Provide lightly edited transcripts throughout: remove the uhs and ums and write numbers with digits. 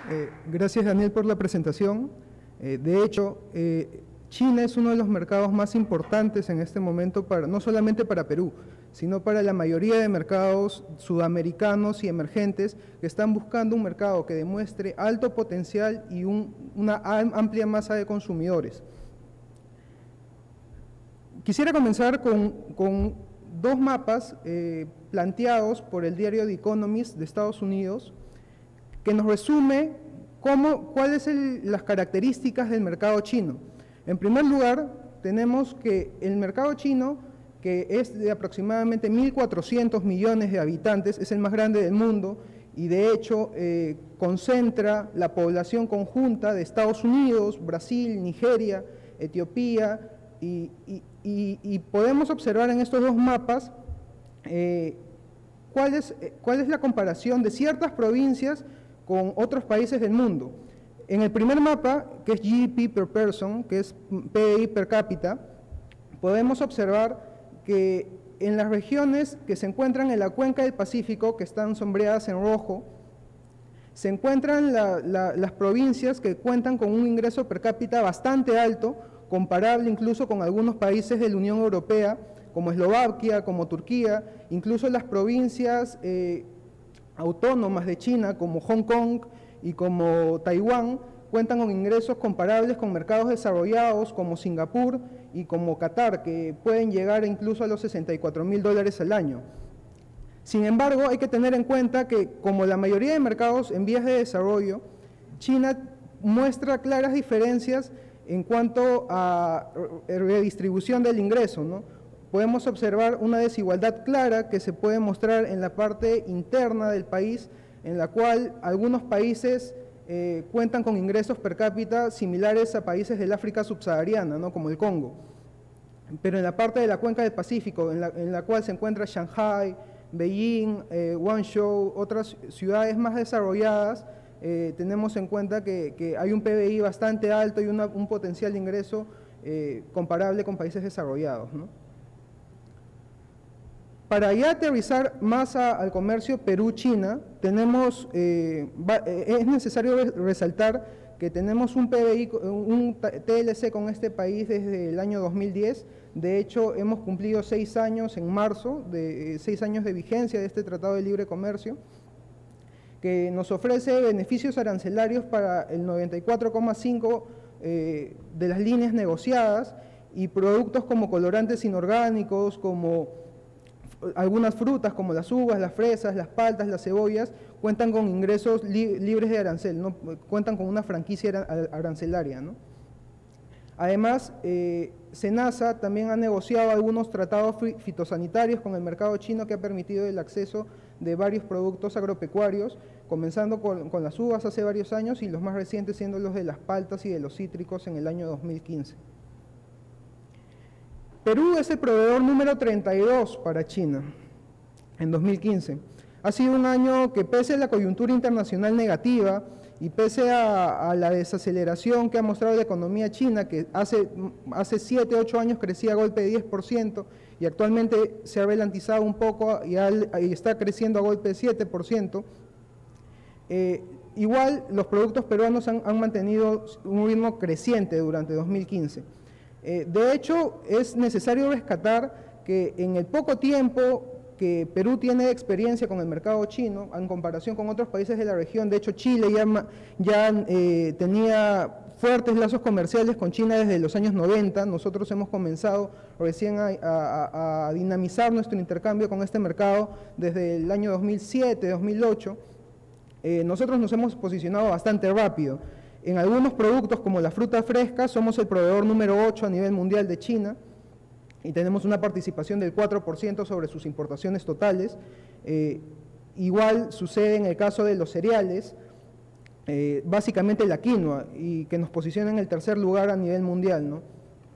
Gracias, Daniel, por la presentación. De hecho, China es uno de los mercados más importantes en este momento, no solamente para Perú, sino para la mayoría de mercados sudamericanos y emergentes que están buscando un mercado que demuestre alto potencial y una amplia masa de consumidores. Quisiera comenzar con dos mapas planteados por el diario The Economist de Estados Unidos, que nos resume cuáles son las características del mercado chino. En primer lugar, tenemos que el mercado chino, que es de aproximadamente 1.400 millones de habitantes, es el más grande del mundo y de hecho concentra la población conjunta de Estados Unidos, Brasil, Nigeria, Etiopía, y podemos observar en estos dos mapas cuál es la comparación de ciertas provincias con otros países del mundo. En el primer mapa, que es GDP per person, que es PIB per cápita, podemos observar que en las regiones que se encuentran en la cuenca del Pacífico, que están sombreadas en rojo, se encuentran las provincias que cuentan con un ingreso per cápita bastante alto, comparable incluso con algunos países de la Unión Europea, como Eslovaquia, como Turquía, incluso las provincias autónomas de China, como Hong Kong y como Taiwán, cuentan con ingresos comparables con mercados desarrollados como Singapur y como Qatar, que pueden llegar incluso a los $64.000 al año. Sin embargo, hay que tener en cuenta que, como la mayoría de mercados en vías de desarrollo, China muestra claras diferencias en cuanto a redistribución del ingreso, ¿no? Podemos observar una desigualdad clara que se puede mostrar en la parte interna del país, en la cual algunos países cuentan con ingresos per cápita similares a países del África subsahariana, ¿no? Como el Congo. Pero en la parte de la cuenca del Pacífico, en la cual se encuentra Shanghái, Beijing, Guangzhou, otras ciudades más desarrolladas, tenemos en cuenta que hay un PBI bastante alto y un potencial de ingreso comparable con países desarrollados, ¿no? Para ya aterrizar más al comercio Perú-China, es necesario resaltar que tenemos un PBI, un TLC con este país desde el año 2010. De hecho, hemos cumplido 6 años en marzo, 6 años de vigencia de este Tratado de Libre Comercio, que nos ofrece beneficios arancelarios para el 94,5% de las líneas negociadas y productos como colorantes inorgánicos, como algunas frutas como las uvas, las fresas, las paltas, las cebollas, cuentan con ingresos libres de arancel, ¿no? Cuentan con una franquicia arancelaria, ¿no? Además, SENASA también ha negociado algunos tratados fitosanitarios con el mercado chino que ha permitido el acceso de varios productos agropecuarios, comenzando con las uvas hace varios años y los más recientes siendo los de las paltas y de los cítricos en el año 2015. Perú es el proveedor número 32 para China en 2015. Ha sido un año que, pese a la coyuntura internacional negativa y pese a la desaceleración que ha mostrado la economía china, que hace 7, 8 años crecía a golpe de 10% y actualmente se ha ralentizado un poco y está creciendo a golpe de 7%, igual los productos peruanos han mantenido un ritmo creciente durante 2015. De hecho, es necesario rescatar que en el poco tiempo que Perú tiene de experiencia con el mercado chino, en comparación con otros países de la región, de hecho Chile ya tenía fuertes lazos comerciales con China desde los años 90, nosotros hemos comenzado recién a dinamizar nuestro intercambio con este mercado desde el año 2007, 2008, nosotros nos hemos posicionado bastante rápido. En algunos productos como la fruta fresca somos el proveedor número 8 a nivel mundial de China y tenemos una participación del 4% sobre sus importaciones totales. Igual sucede en el caso de los cereales, básicamente la quinoa, y que nos posiciona en el tercer lugar a nivel mundial, ¿no?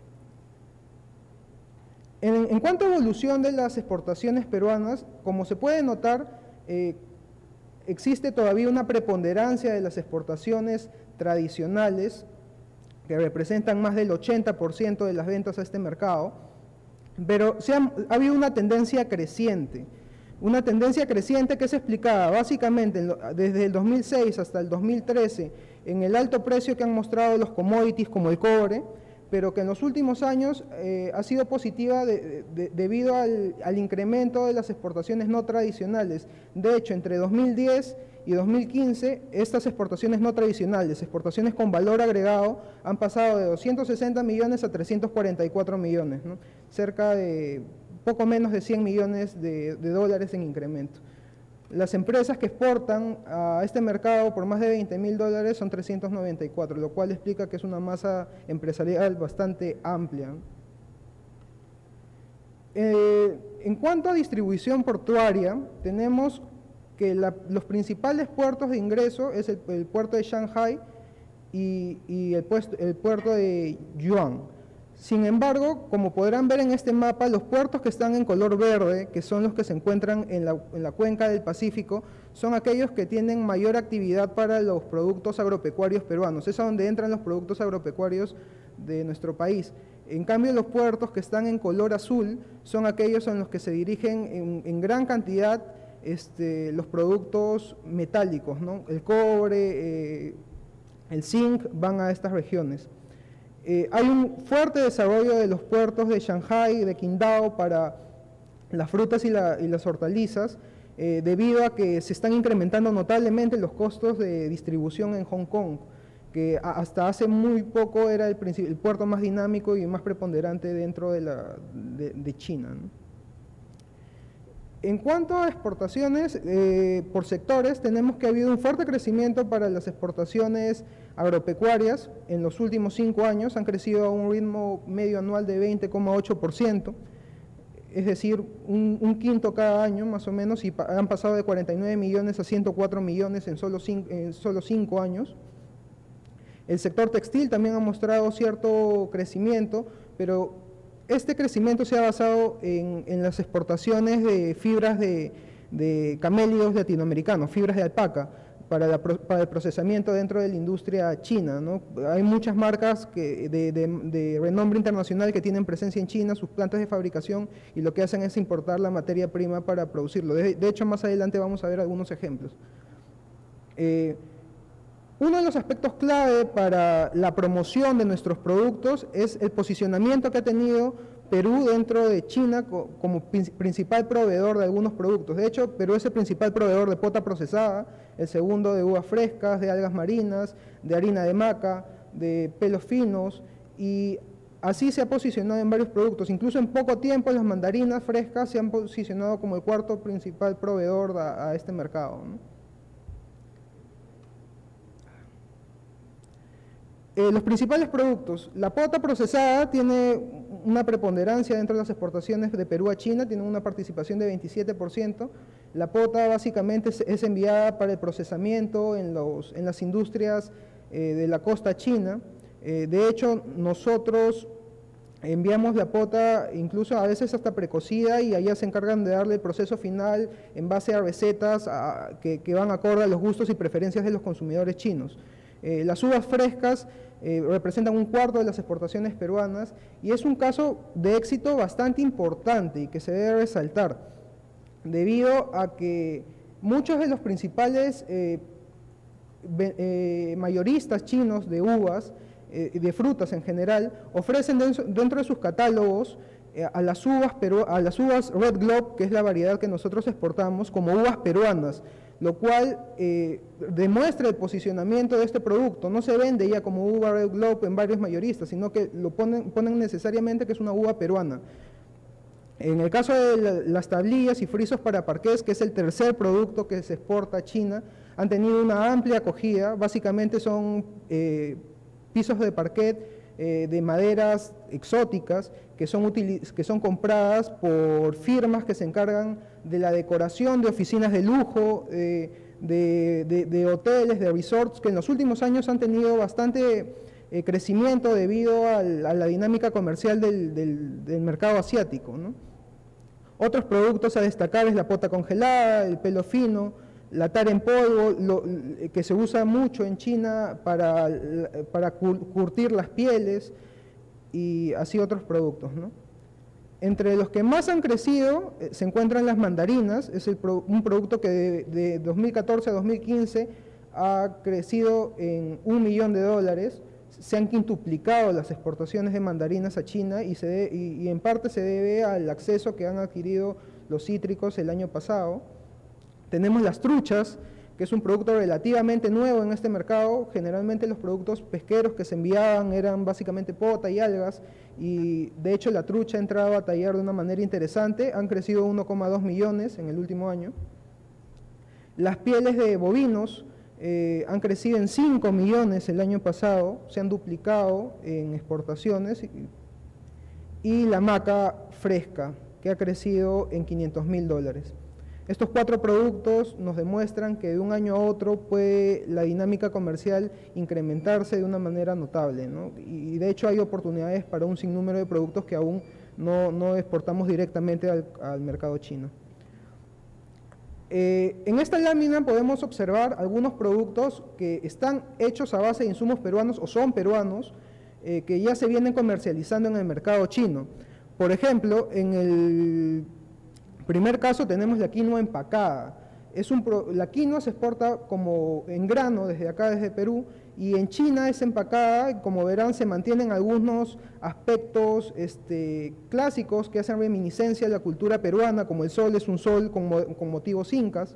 En cuanto a evolución de las exportaciones peruanas, como se puede notar, existe todavía una preponderancia de las exportaciones tradicionales, que representan más del 80% de las ventas a este mercado, pero ha habido una tendencia creciente. Una tendencia creciente que es explicada básicamente desde el 2006 hasta el 2013 en el alto precio que han mostrado los commodities como el cobre, pero que en los últimos años ha sido positiva debido al incremento de las exportaciones no tradicionales. De hecho, entre 2010 y 2015, estas exportaciones no tradicionales, exportaciones con valor agregado, han pasado de 260 millones a 344 millones, ¿no? Cerca de poco menos de 100 millones de dólares en incremento. Las empresas que exportan a este mercado por más de $20.000 son 394, lo cual explica que es una masa empresarial bastante amplia. En cuanto a distribución portuaria, tenemos que los principales puertos de ingreso es el puerto de Shanghai y el puerto de Yuan. Sin embargo, como podrán ver en este mapa, los puertos que están en color verde, que son los que se encuentran en la cuenca del Pacífico, son aquellos que tienen mayor actividad para los productos agropecuarios peruanos. Es a donde entran los productos agropecuarios de nuestro país. En cambio, los puertos que están en color azul son aquellos en los que se dirigen en gran cantidad los productos metálicos, ¿no? El cobre, el zinc van a estas regiones. Hay un fuerte desarrollo de los puertos de Shanghai y de Qingdao para las frutas y las hortalizas, debido a que se están incrementando notablemente los costos de distribución en Hong Kong, que hasta hace muy poco era el puerto más dinámico y más preponderante dentro de China, ¿no? En cuanto a exportaciones por sectores, tenemos que ha habido un fuerte crecimiento para las exportaciones agropecuarias. En los últimos 5 años han crecido a un ritmo medio anual de 20,8%, es decir, un quinto cada año más o menos, y han pasado de 49 millones a 104 millones en solo 5 años. El sector textil también ha mostrado cierto crecimiento, pero este crecimiento se ha basado en las exportaciones de fibras de camélidos latinoamericanos, fibras de alpaca, para el procesamiento dentro de la industria china, ¿no? Hay muchas marcas de renombre internacional que tienen presencia en China, sus plantas de fabricación, y lo que hacen es importar la materia prima para producirlo. De hecho, más adelante vamos a ver algunos ejemplos. Uno de los aspectos clave para la promoción de nuestros productos es el posicionamiento que ha tenido Perú dentro de China como principal proveedor de algunos productos. De hecho, Perú es el principal proveedor de pota procesada, el segundo de uvas frescas, de algas marinas, de harina de maca, de pelos finos, y así se ha posicionado en varios productos. Incluso en poco tiempo las mandarinas frescas se han posicionado como el cuarto principal proveedor a este mercado, ¿no? Los principales productos, la pota procesada tiene una preponderancia dentro de las exportaciones de Perú a China, tiene una participación de 27%. La pota básicamente es enviada para el procesamiento en las industrias de la costa china. De hecho, nosotros enviamos la pota incluso a veces hasta precocida, y allá se encargan de darle el proceso final en base a recetas que van acorde a los gustos y preferencias de los consumidores chinos. Las uvas frescas representan un cuarto de las exportaciones peruanas, y es un caso de éxito bastante importante y que se debe resaltar, debido a que muchos de los principales mayoristas chinos de uvas, de frutas en general, ofrecen dentro de sus catálogos a las uvas Red Globe, que es la variedad que nosotros exportamos, como uvas peruanas, lo cual demuestra el posicionamiento de este producto. No se vende ya como uva Red Globe en varios mayoristas, sino que lo ponen necesariamente que es una uva peruana. En el caso de las tablillas y frisos para parqués, que es el tercer producto que se exporta a China, han tenido una amplia acogida. Básicamente son pisos de parquet de maderas exóticas que son compradas por firmas que se encargan de la decoración de oficinas de lujo, de hoteles, de resorts, que en los últimos años han tenido bastante crecimiento debido a la dinámica comercial del mercado asiático, ¿no? Otros productos a destacar es la pota congelada, el pelo fino, la tara en polvo, que se usa mucho en China para curtir las pieles, y así otros productos, ¿no? Entre los que más han crecido se encuentran las mandarinas, es un producto que de 2014 a 2015 ha crecido en $1 millón, se han quintuplicado las exportaciones de mandarinas a China y en parte se debe al acceso que han adquirido los cítricos el año pasado. Tenemos las truchas, que es un producto relativamente nuevo en este mercado. Generalmente los productos pesqueros que se enviaban eran básicamente pota y algas, y de hecho la trucha ha entrado a tallar de una manera interesante, han crecido 1,2 millones en el último año. Las pieles de bovinos han crecido en 5 millones el año pasado, se han duplicado en exportaciones, y la maca fresca, que ha crecido en $500.000. Estos 4 productos nos demuestran que de un año a otro puede la dinámica comercial incrementarse de una manera notable, ¿no? Y de hecho hay oportunidades para un sinnúmero de productos que aún no exportamos directamente al mercado chino. En esta lámina podemos observar algunos productos que están hechos a base de insumos peruanos o son peruanos, que ya se vienen comercializando en el mercado chino. Por ejemplo, en el primer caso tenemos la quinoa empacada. La quinoa se exporta como en grano desde acá, desde Perú, y en China es empacada, y como verán se mantienen algunos aspectos clásicos que hacen reminiscencia de la cultura peruana, como el sol es un sol con motivos incas,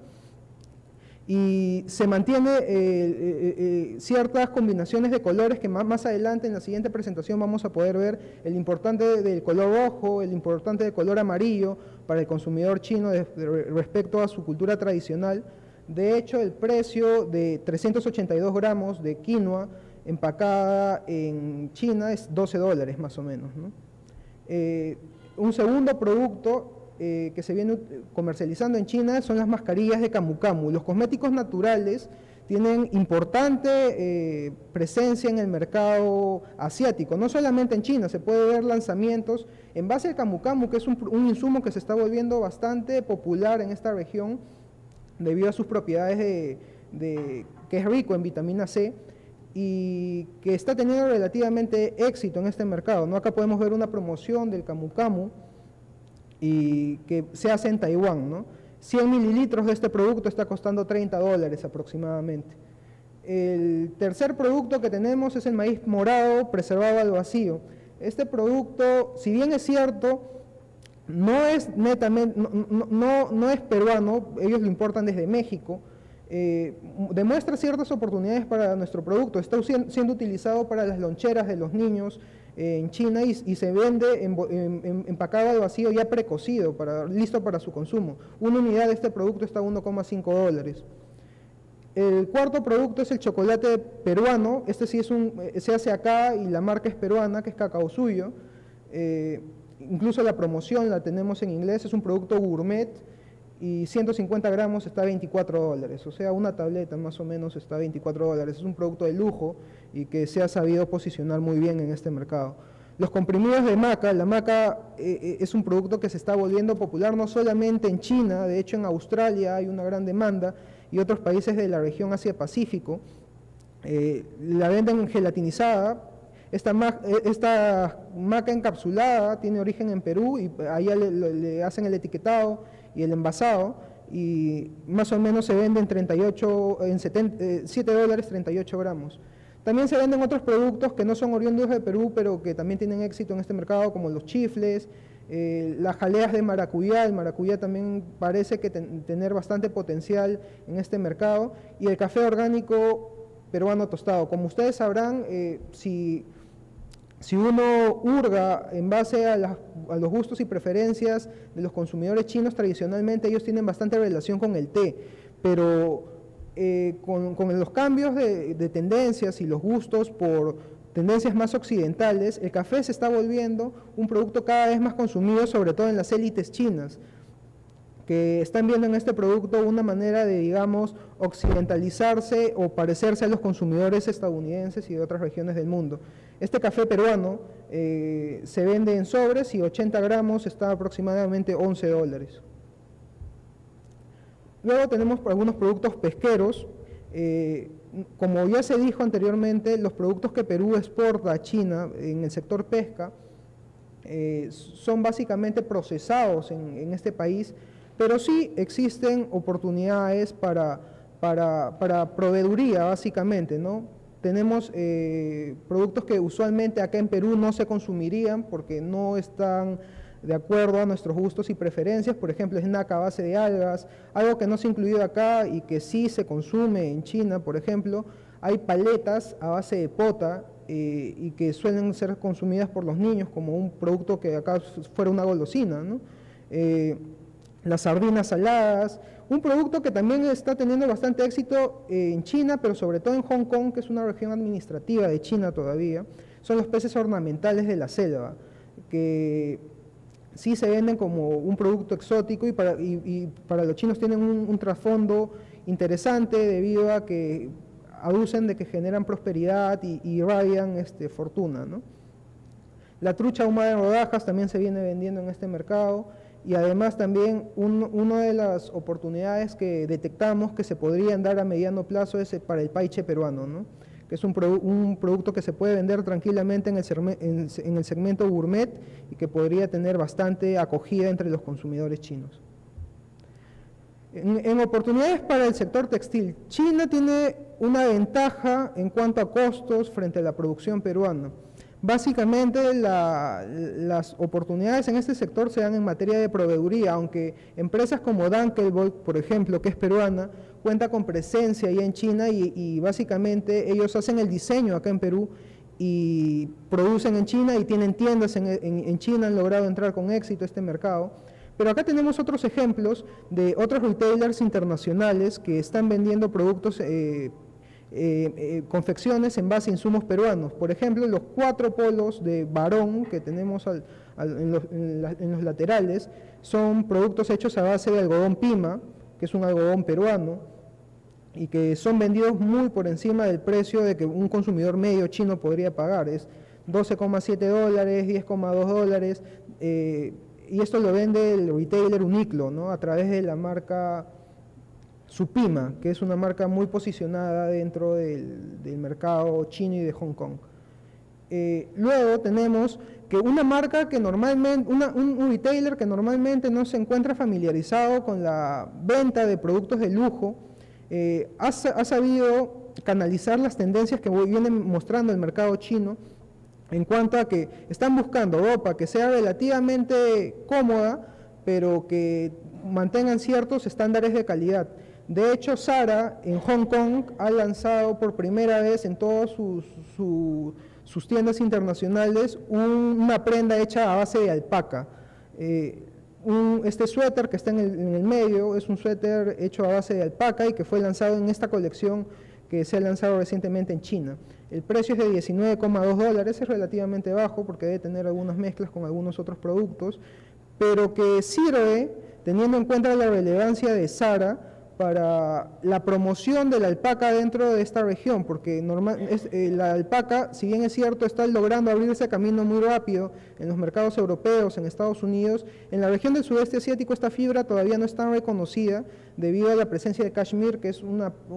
y se mantiene ciertas combinaciones de colores que más adelante en la siguiente presentación vamos a poder ver el importante del color rojo, el importante del color amarillo para el consumidor chino respecto a su cultura tradicional. De hecho, el precio de 382 gramos de quinoa empacada en China es $12 más o menos, ¿no? Un segundo producto que se viene comercializando en China son las mascarillas de camu camu. Los cosméticos naturales tienen importante presencia en el mercado asiático, no solamente en China, se puede ver lanzamientos en base al camu camu, que es un insumo que se está volviendo bastante popular en esta región debido a sus propiedades que es rico en vitamina C y que está teniendo relativamente éxito en este mercado, ¿no? Acá podemos ver una promoción del camu camu y que se hace en Taiwán, ¿no? 100 mililitros de este producto está costando $30 aproximadamente. El tercer producto que tenemos es el maíz morado preservado al vacío. Este producto, si bien es cierto, no es netamente, no es peruano, ellos lo importan desde México, demuestra ciertas oportunidades para nuestro producto. Está siendo utilizado para las loncheras de los niños en China y se vende empacado al vacío ya precocido, listo para su consumo. Una unidad de este producto está a $1,5. El cuarto producto es el chocolate peruano. Este sí se hace acá y la marca es peruana, que es Cacao Suyo. Incluso la promoción la tenemos en inglés, es un producto gourmet y 150 gramos está a $24, o sea, una tableta más o menos está a $24. Es un producto de lujo y que se ha sabido posicionar muy bien en este mercado. Los comprimidos de maca, la maca es un producto que se está volviendo popular no solamente en China, de hecho en Australia hay una gran demanda y otros países de la región Asia-Pacífico. La venden gelatinizada. Esta maca encapsulada tiene origen en Perú y ahí le hacen el etiquetado y el envasado y más o menos se vende en $7 38 gramos. También se venden otros productos que no son oriundos de Perú, pero que también tienen éxito en este mercado, como los chifles, las jaleas de maracuyá. El maracuyá también parece que tener bastante potencial en este mercado, y el café orgánico peruano tostado. Como ustedes sabrán, si uno hurga en base a los gustos y preferencias de los consumidores chinos, tradicionalmente ellos tienen bastante relación con el té, pero con los cambios de tendencias y los gustos por tendencias más occidentales, el café se está volviendo un producto cada vez más consumido, sobre todo en las élites chinas, que están viendo en este producto una manera de, digamos, occidentalizarse o parecerse a los consumidores estadounidenses y de otras regiones del mundo. Este café peruano se vende en sobres y 80 gramos está aproximadamente $11. Luego tenemos algunos productos pesqueros. Como ya se dijo anteriormente, los productos que Perú exporta a China en el sector pesca son básicamente procesados en este país, pero sí existen oportunidades para proveeduría, básicamente, ¿no? Tenemos productos que usualmente acá en Perú no se consumirían porque no están de acuerdo a nuestros gustos y preferencias, por ejemplo, snack a base de algas, algo que no se ha incluido acá y que sí se consume en China, por ejemplo, hay paletas a base de pota y que suelen ser consumidas por los niños como un producto que acá fuera una golosina, ¿no? Las sardinas saladas, un producto que también está teniendo bastante éxito en China, pero sobre todo en Hong Kong, que es una región administrativa de China todavía, son los peces ornamentales de la selva, que sí se venden como un producto exótico y para los chinos tienen un trasfondo interesante debido a que aducen de que generan prosperidad y irradian fortuna, ¿no? La trucha ahumada en rodajas también se viene vendiendo en este mercado y además también una de las oportunidades que detectamos que se podrían dar a mediano plazo es para el paiche peruano, ¿no? Que es un producto que se puede vender tranquilamente en el segmento gourmet y que podría tener bastante acogida entre los consumidores chinos. En oportunidades para el sector textil, China tiene una ventaja en cuanto a costos frente a la producción peruana. Básicamente las oportunidades en este sector se dan en materia de proveeduría, aunque empresas como Dankelbold, por ejemplo, que es peruana, cuenta con presencia ya en China y básicamente ellos hacen el diseño acá en Perú y producen en China y tienen tiendas en China, han logrado entrar con éxito a este mercado. Pero acá tenemos otros ejemplos de otros retailers internacionales que están vendiendo productos confecciones en base a insumos peruanos. Por ejemplo, los 4 polos de Barón que tenemos en los laterales son productos hechos a base de algodón pima, que es un algodón peruano, y que son vendidos muy por encima del precio de que un consumidor medio chino podría pagar. Es $12,7, $10,2, y esto lo vende el retailer Uniqlo, ¿no? A través de la marca Supima, que es una marca muy posicionada dentro del mercado chino y de Hong Kong. Luego tenemos que una marca que normalmente, un retailer que normalmente no se encuentra familiarizado con la venta de productos de lujo, ha sabido canalizar las tendencias que viene mostrando el mercado chino en cuanto a que están buscando ropa que sea relativamente cómoda, pero que mantengan ciertos estándares de calidad. De hecho, Zara en Hong Kong ha lanzado por primera vez en todas sus tiendas internacionales una prenda hecha a base de alpaca. Este suéter que está en el medio es un suéter hecho a base de alpaca y que fue lanzado en esta colección que se ha lanzado recientemente en China. El precio es de $19,2, es relativamente bajo porque debe tener algunas mezclas con algunos otros productos, pero que sirve, teniendo en cuenta la relevancia de Zara, para la promoción de la alpaca dentro de esta región, porque la alpaca, si bien es cierto, está logrando abrirse camino muy rápido en los mercados europeos, en Estados Unidos, en la región del sudeste asiático esta fibra todavía no es tan reconocida debido a la presencia de Kashmir, que es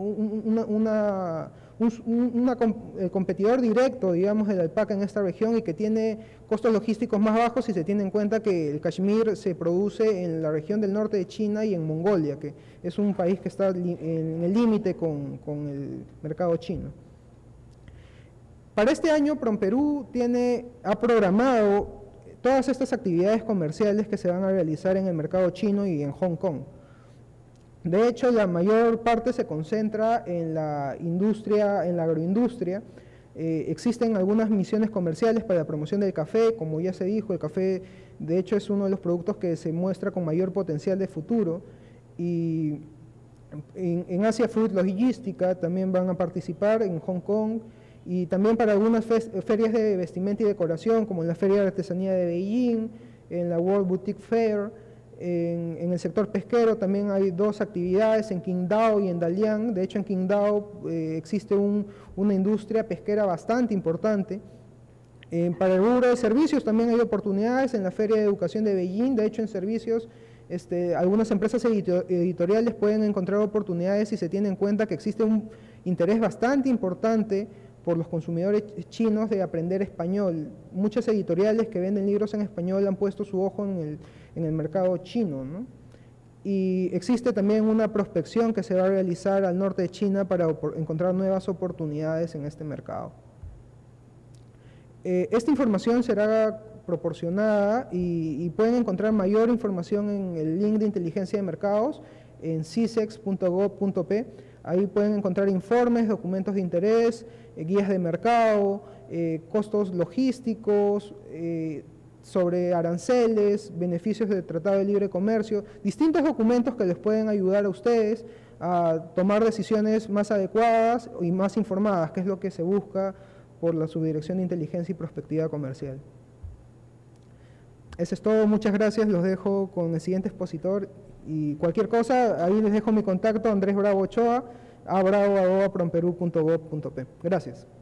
el competidor directo, digamos, de la alpaca en esta región y que tiene costos logísticos más bajos si se tiene en cuenta que el cashmere se produce en la región del norte de China y en Mongolia, que es un país que está en el límite con el mercado chino. Para este año, PROMPERÚ ha programado todas estas actividades comerciales que se van a realizar en el mercado chino y en Hong Kong. De hecho, la mayor parte se concentra en la industria, en la agroindustria. Existen algunas misiones comerciales para la promoción del café, como ya se dijo, el café de hecho es uno de los productos que se muestra con mayor potencial de futuro, y en Asia Fruit Logística también van a participar en Hong Kong, y también para algunas ferias de vestimenta y decoración, como en la Feria de Artesanía de Beijing, en la World Boutique Fair. En el sector pesquero también hay 2 actividades, en Qingdao y en Dalian. De hecho, en Qingdao existe una industria pesquera bastante importante. Para el rubro de servicios también hay oportunidades en la Feria de Educación de Beijing. De hecho, en servicios, algunas empresas editoriales pueden encontrar oportunidades si se tiene en cuenta que existe un interés bastante importante por los consumidores chinos de aprender español. Muchas editoriales que venden libros en español han puesto su ojo en el mercado chino, ¿no? Y existe también una prospección que se va a realizar al norte de China para encontrar nuevas oportunidades en este mercado. Esta información será proporcionada y pueden encontrar mayor información en el link de inteligencia de mercados en cisex.gov.p. Ahí pueden encontrar informes, documentos de interés, guías de mercado, costos logísticos, sobre aranceles, beneficios del Tratado de Libre Comercio, distintos documentos que les pueden ayudar a ustedes a tomar decisiones más adecuadas y más informadas, que es lo que se busca por la Subdirección de Inteligencia y Prospectiva Comercial. Eso es todo, muchas gracias, los dejo con el siguiente expositor y cualquier cosa, ahí les dejo mi contacto, Andrés Bravo Ochoa, abravo@promperú.gov.p. Gracias.